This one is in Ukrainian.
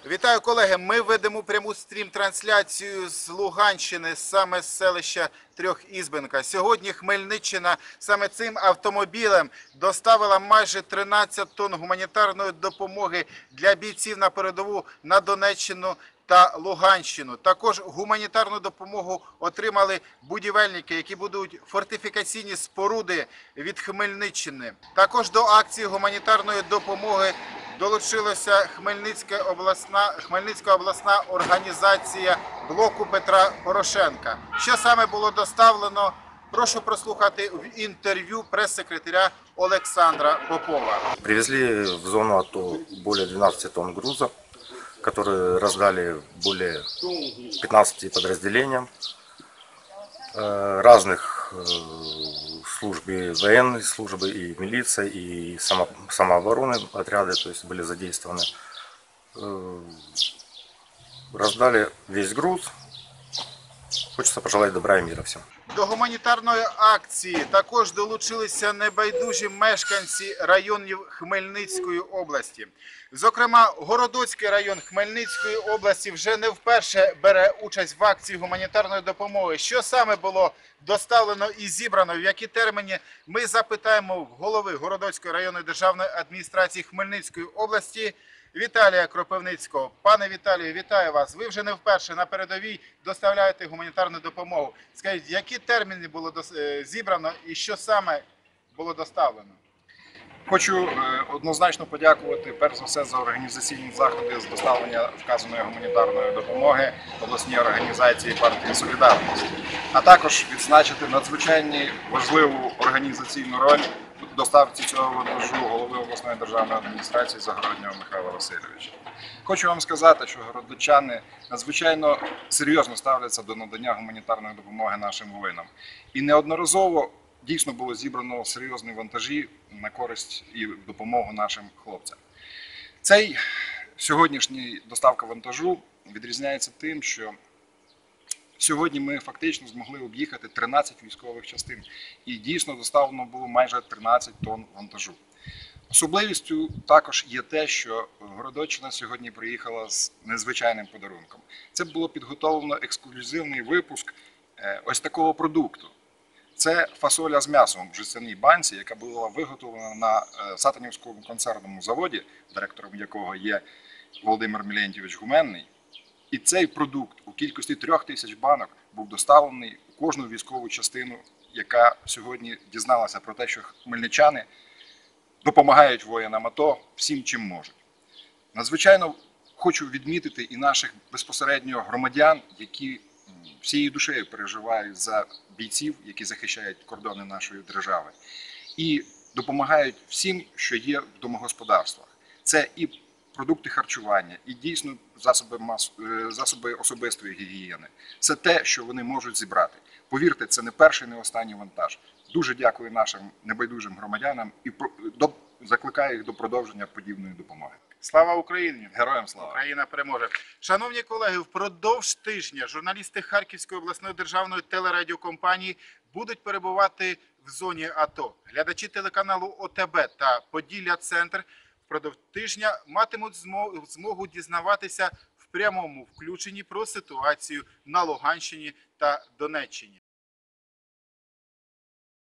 Вітаю, колеги! Ми ведемо пряму стрім-трансляцію з Луганщини, саме з селища Трьохізбенка. Сьогодні Хмельниччина саме цим автомобілем доставила майже 13 тонн гуманітарної допомоги для бійців на передову на Донеччину та Луганщину. Також гуманітарну допомогу отримали будівельники, які будують фортифікаційні споруди від Хмельниччини. Також до акції гуманітарної допомоги долучилася Хмельницька обласна організація блоку Петра Порошенка. Що саме було доставлено, прошу прослухати в інтерв'ю прес-секретаря Олександра Попова. Привезли в зону АТО более 12 тонн груза, которые раздали более 15 подразделениям разных служб, и военной службы, и милиция, и самообороны отряды, то есть были задействованы. Раздали весь груз. Хочется пожелать добра и мира всем. До гуманітарної акції також долучилися небайдужі мешканці районів Хмельницької області. Зокрема, Городоцький район Хмельницької області вже не вперше бере участь в акції гуманітарної допомоги. Що саме було доставлено і зібрано, в які терміни, ми запитаємо в голови Городоцької районної державної адміністрації Хмельницької області Віталія Кропивницького. Пане Віталію, вітаю вас. Ви вже не вперше на передовій доставляєте гуманітарну допомогу. Скажіть, які терміни було зібрано і що саме було доставлено? Хочу однозначно подякувати, перш за все, за організаційні заходи з доставлення вказаної гуманітарної допомоги обласній організації партії «Солідарність», а також відзначити надзвичайно важливу організаційну роль в доставці цього вантажу голови обласної державної адміністрації Загороднього Михайла Васильовича. Хочу вам сказати, що городочани надзвичайно серйозно ставляться до надання гуманітарної допомоги нашим воїнам. І неодноразово дійсно було зібрано серйозні вантажі на користь і допомогу нашим хлопцям. Цей сьогоднішній доставка вантажу відрізняється тим, що сьогодні ми фактично змогли об'їхати 13 військових частин і дійсно доставлено було майже 13 тонн вантажу. Особливістю також є те, що Городоччина сьогодні приїхала з незвичайним подарунком. Це було підготовлено ексклюзивний випуск ось такого продукту. Це фасоля з м'ясом в жестяній банці, яка була виготовлена на Сатанівському консервному заводі, директором якого є Володимир Мілентійович Гуменний. І цей продукт у кількості 3000 банок був доставлений у кожну військову частину, яка сьогодні дізналася про те, що хмельничани допомагають воїнам АТО всім, чим можуть. Надзвичайно хочу відмітити і наших безпосередньо громадян, які всією душею переживають за бійців, які захищають кордони нашої держави, і допомагають всім, що є в домогосподарствах. Це і продукти харчування, і дійсно засоби особистої гігієни. Це те, що вони можуть зібрати. Повірте, це не перший, не останній вантаж. Дуже дякую нашим небайдужим громадянам і закликаю їх до продовження подібної допомоги. Слава Україні! Героям слава! Україна переможе! Шановні колеги, впродовж тижня журналісти Харківської обласної державної телерадіокомпанії будуть перебувати в зоні АТО. Глядачі телеканалу ОТБ та Поділля-Центр впродовж тижня матимуть змогу дізнаватися в прямому включенні про ситуацію на Луганщині та Донеччині.